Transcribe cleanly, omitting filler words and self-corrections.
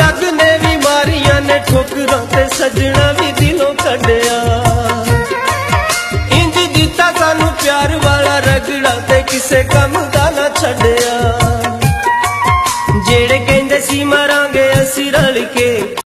जग ने बीमारियां ने ठोकरां ते सजना भी दिलों कढ़िया। इंज दिता सानू प्यार वाला रगड़ा ते किसे कम दा ना छड्डिया। जेड़े कहंदे सी मरांगे असीं रल के